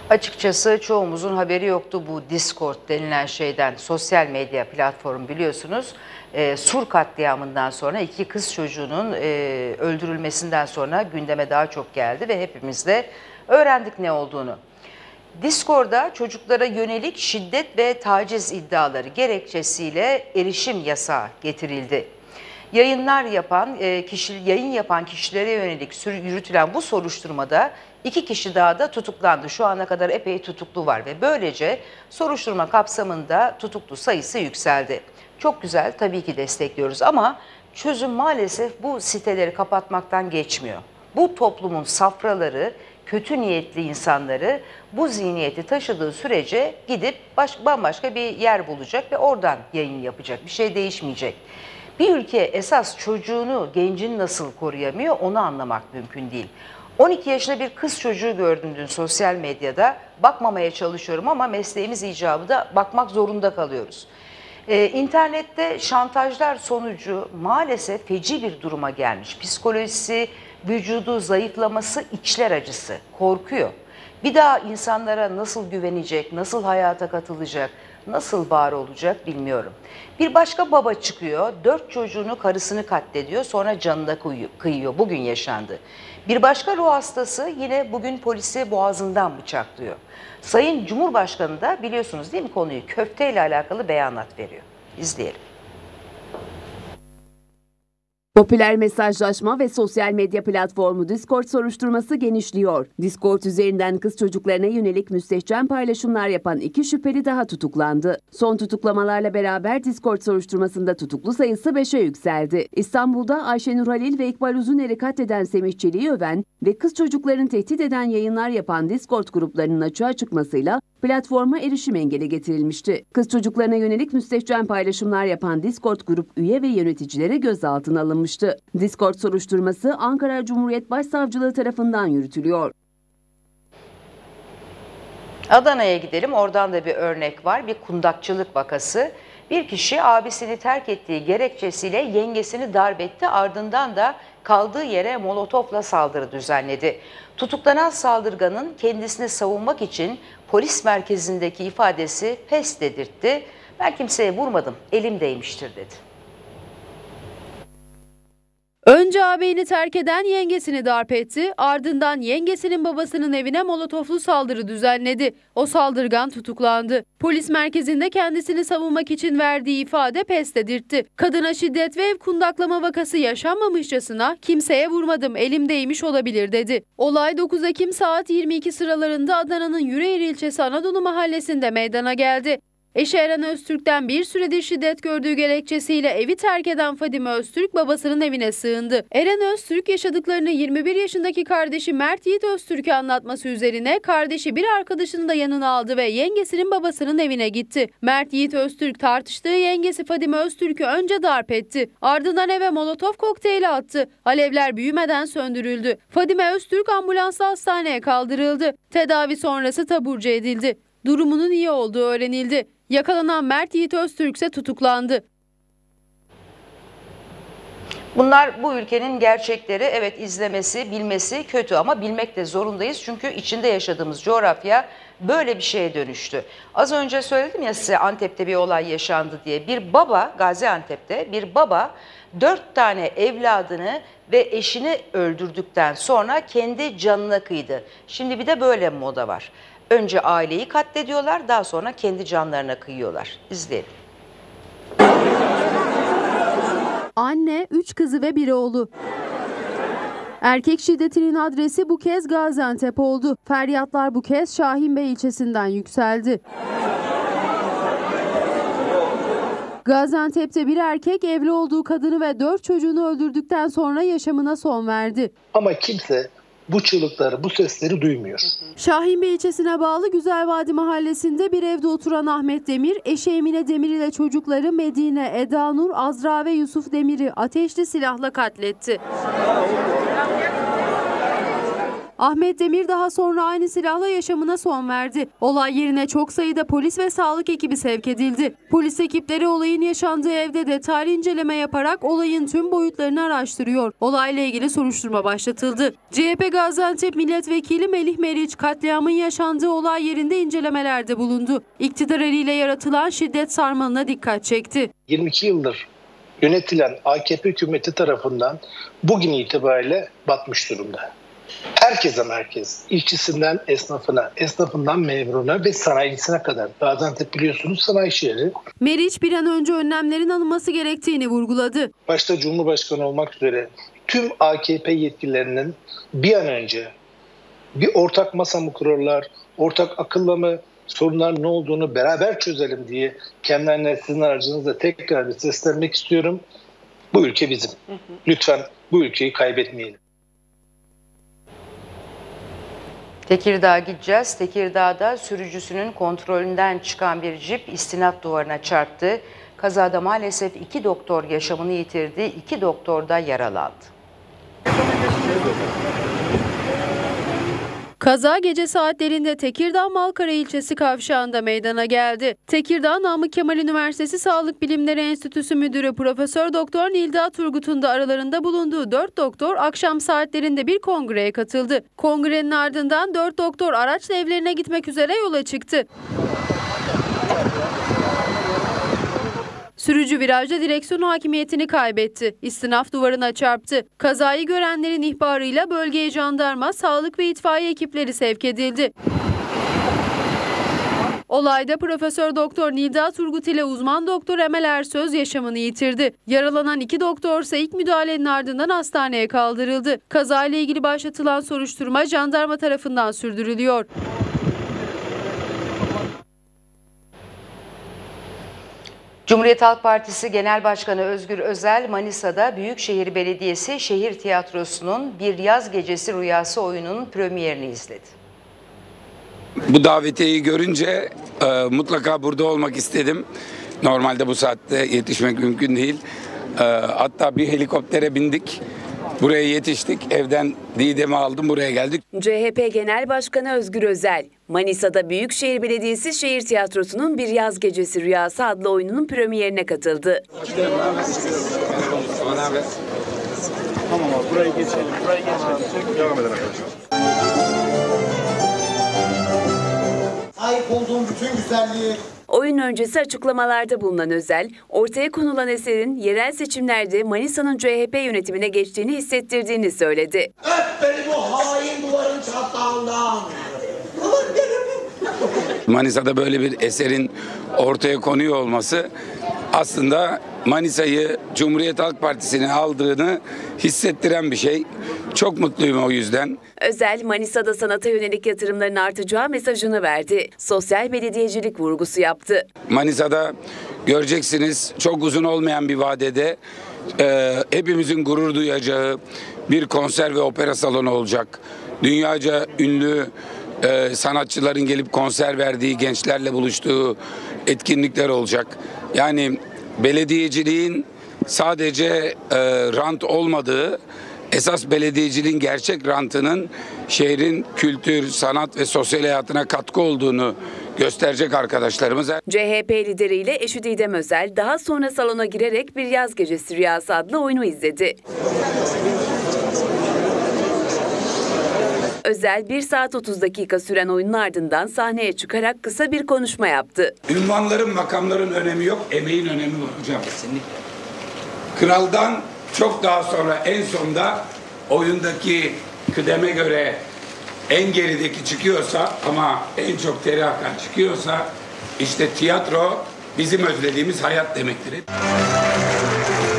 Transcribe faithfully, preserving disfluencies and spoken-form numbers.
Açıkçası çoğumuzun haberi yoktu bu Discord denilen şeyden. Sosyal medya platformu biliyorsunuz. E, Sur katliamından sonra iki kız çocuğunun e, öldürülmesinden sonra gündeme daha çok geldi ve hepimiz de öğrendik ne olduğunu. Discord'da çocuklara yönelik şiddet ve taciz iddiaları gerekçesiyle erişim yasağı getirildi. Yayınlar yapan, kişi, yayın yapan kişilere yönelik yürütülen bu soruşturmada iki kişi daha da tutuklandı. Şu ana kadar epey tutuklu var ve böylece soruşturma kapsamında tutuklu sayısı yükseldi. Çok güzel, tabii ki destekliyoruz ama çözüm maalesef bu siteleri kapatmaktan geçmiyor. Bu toplumun safraları, kötü niyetli insanları bu zihniyeti taşıdığı sürece gidip baş, bambaşka bir yer bulacak ve oradan yayın yapacak. Bir şey değişmeyecek. Bir ülke esas çocuğunu, gencini nasıl koruyamıyor onu anlamak mümkün değil. on iki yaşında bir kız çocuğu gördüm dün sosyal medyada. Bakmamaya çalışıyorum ama mesleğimiz icabı da bakmak zorunda kalıyoruz. Ee, internette şantajlar sonucu maalesef feci bir duruma gelmiş. Psikolojisi, vücudu zayıflaması, içler acısı, korkuyor. Bir daha insanlara nasıl güvenecek, nasıl hayata katılacak, nasıl var olacak bilmiyorum. Bir başka baba çıkıyor, dört çocuğunu, karısını katlediyor, sonra canına kıyıyor. Bugün yaşandı. Bir başka ruh hastası yine bugün polisi boğazından bıçaklıyor. Sayın Cumhurbaşkanı da biliyorsunuz değil mi konuyu, köfteyle alakalı beyanat veriyor. İzleyelim. Popüler mesajlaşma ve sosyal medya platformu Discord soruşturması genişliyor. Discord üzerinden kız çocuklarına yönelik müstehcen paylaşımlar yapan iki şüpheli daha tutuklandı. Son tutuklamalarla beraber Discord soruşturmasında tutuklu sayısı beşe yükseldi. İstanbul'da Ayşenur Halil ve İkbal Uzuner'i katleden Semih Çelik'i öven ve kız çocuklarını tehdit eden yayınlar yapan Discord gruplarının açığa çıkmasıyla platforma erişim engeli getirilmişti. Kız çocuklarına yönelik müstehcen paylaşımlar yapan Discord grup üye ve yöneticileri gözaltına alınmıştı. Discord soruşturması Ankara Cumhuriyet Başsavcılığı tarafından yürütülüyor. Adana'ya gidelim. Oradan da bir örnek var. Bir kundakçılık vakası. Bir kişi abisini terk ettiği gerekçesiyle yengesini darp etti. Ardından da kaldığı yere molotofla saldırı düzenledi. Tutuklanan saldırganın kendisini savunmak için polis merkezindeki ifadesi pes dedirtti. Ben kimseye vurmadım, elimdeymiştir dedi. Önce ağabeyini terk eden yengesini darp etti, ardından yengesinin babasının evine molotoflu saldırı düzenledi. O saldırgan tutuklandı. Polis merkezinde kendisini savunmak için verdiği ifade pes dedirtti. Kadına şiddet ve ev kundaklama vakası yaşanmamışçasına kimseye vurmadım, elimdeymiş olabilir dedi. Olay dokuz Ekim saat yirmi iki sıralarında Adana'nın Yüreğir ilçesi Anadolu Mahallesi'nde meydana geldi. Eşi Eren Öztürk'ten bir süredir şiddet gördüğü gerekçesiyle evi terk eden Fadime Öztürk babasının evine sığındı. Eren Öztürk yaşadıklarını yirmi bir yaşındaki kardeşi Mert Yiğit Öztürk'e anlatması üzerine kardeşi bir arkadaşını da yanına aldı ve yengesinin babasının evine gitti. Mert Yiğit Öztürk tartıştığı yengesi Fadime Öztürk'ü önce darp etti. Ardından eve molotof kokteyli attı. Alevler büyümeden söndürüldü. Fadime Öztürk ambulansla hastaneye kaldırıldı. Tedavi sonrası taburcu edildi. Durumunun iyi olduğu öğrenildi. Yakalanan Mert Yiğit Öztürk ise tutuklandı. Bunlar bu ülkenin gerçekleri. Evet, izlemesi, bilmesi kötü ama bilmek de zorundayız. Çünkü içinde yaşadığımız coğrafya böyle bir şeye dönüştü. Az önce söyledim ya size, Antep'te bir olay yaşandı diye. Bir baba, Gaziantep'te bir baba dört tane evladını ve eşini öldürdükten sonra kendi canına kıydı. Şimdi bir de böyle bir moda var. Önce aileyi katlediyorlar, daha sonra kendi canlarına kıyıyorlar. İzleyelim. Anne, üç kızı ve bir oğlu. Erkek şiddetinin adresi bu kez Gaziantep oldu. Feryatlar bu kez Şahinbey ilçesinden yükseldi. Gaziantep'te bir erkek evli olduğu kadını ve dört çocuğunu öldürdükten sonra yaşamına son verdi. Ama kimse bu çığlıkları, bu sesleri duymuyor. Şahinbey ilçesine bağlı Güzelvadi mahallesinde bir evde oturan Ahmet Demir, eşi Emine Demir ile çocukları Medine, Eda Nur, Azra ve Yusuf Demir'i ateşli silahla katletti. Ahmet Demir daha sonra aynı silahla yaşamına son verdi. Olay yerine çok sayıda polis ve sağlık ekibi sevk edildi. Polis ekipleri olayın yaşandığı evde detaylı inceleme yaparak olayın tüm boyutlarını araştırıyor. Olayla ilgili soruşturma başlatıldı. C H P Gaziantep Milletvekili Melih Meriç katliamın yaşandığı olay yerinde incelemelerde bulundu. İktidar eliyle yaratılan şiddet sarmalına dikkat çekti. yirmi iki yıldır yönetilen A K P hükümeti tarafından bugün itibariyle batmış durumda. Herkese merkez, işçisinden esnafına, esnafından memuruna ve sanayicisine kadar. Gaziantep biliyorsunuz sanayi şehri. Meriç bir an önce önlemlerin alınması gerektiğini vurguladı. Başta Cumhurbaşkanı olmak üzere tüm A K P yetkililerinin bir an önce bir ortak masa mı kurarlar, ortak akılla mı sorunlar ne olduğunu beraber çözelim diye kendilerine sizin aracınızla tekrar bir seslenmek istiyorum. Bu ülke bizim. Lütfen bu ülkeyi kaybetmeyelim. Tekirdağ'a gideceğiz. Tekirdağ'da sürücüsünün kontrolünden çıkan bir cip istinat duvarına çarptı. Kazada maalesef iki doktor yaşamını yitirdi, iki doktor da yaralandı. Kaza gece saatlerinde Tekirdağ Malkara ilçesi kavşağında meydana geldi. Tekirdağ Namık Kemal Üniversitesi Sağlık Bilimleri Enstitüsü Müdürü Profesör Doktor Nilda Turgut'un da aralarında bulunduğu dört doktor akşam saatlerinde bir kongreye katıldı. Kongrenin ardından dört doktor araçla evlerine gitmek üzere yola çıktı. Sürücü virajda direksiyon hakimiyetini kaybetti. İstinaf duvarına çarptı. Kazayı görenlerin ihbarıyla bölgeye jandarma, sağlık ve itfaiye ekipleri sevk edildi. Olayda Profesör Doktor Nilda Turgut ile uzman doktor Emel Ersöz yaşamını yitirdi. Yaralanan iki doktor ise ilk müdahalenin ardından hastaneye kaldırıldı. Kazayla ilgili başlatılan soruşturma jandarma tarafından sürdürülüyor. Cumhuriyet Halk Partisi Genel Başkanı Özgür Özel, Manisa'da Büyükşehir Belediyesi Şehir Tiyatrosu'nun Bir Yaz Gecesi Rüyası oyununun premierini izledi. Bu davetiyeyi görünce e, mutlaka burada olmak istedim. Normalde bu saatte yetişmek mümkün değil. E, hatta bir helikoptere bindik. Buraya yetiştik. Evden Didem'i aldım, buraya geldik. C H P Genel Başkanı Özgür Özel, Manisa'da Büyükşehir Belediyesi Şehir Tiyatrosu'nun Bir Yaz Gecesi Rüyası adlı oyununun premierine katıldı. Tamam abi, buraya geçelim. Buraya geçelim. Devam edelim arkadaşlar. Sahip olduğum bütün güzelliği. Oyun öncesi açıklamalarda bulunan Özel, ortaya konulan eserin yerel seçimlerde Manisa'nın C H P yönetimine geçtiğini hissettirdiğini söyledi. Öp beni bu hain duvarın çatlağından. Manisa'da böyle bir eserin ortaya konuyor olması aslında Manisa'yı Cumhuriyet Halk Partisi'ne aldığını hissettiren bir şey. Çok mutluyum o yüzden. Özel, Manisa'da sanata yönelik yatırımların artacağı mesajını verdi. Sosyal belediyecilik vurgusu yaptı. Manisa'da göreceksiniz çok uzun olmayan bir vadede e, hepimizin gurur duyacağı bir konser ve opera salonu olacak. Dünyaca ünlü e, sanatçıların gelip konser verdiği, gençlerle buluştuğu etkinlikler olacak. Yani belediyeciliğin sadece e, rant olmadığı, esas belediyeciliğin gerçek rantının şehrin kültür, sanat ve sosyal hayatına katkı olduğunu gösterecek arkadaşlarımız. C H P lideriyle eşi Didem Özel daha sonra salona girerek Bir Yaz Gecesi Rüyası adlı oyunu izledi. Özel bir saat otuz dakika süren oyunun ardından sahneye çıkarak kısa bir konuşma yaptı. Ünvanların, makamların önemi yok, emeğin önemi var hocam. Kesinlikle. Kraldan çok daha sonra en sonda oyundaki kıdeme göre en gerideki çıkıyorsa ama en çok teri akan çıkıyorsa işte tiyatro bizim özlediğimiz hayat demektir.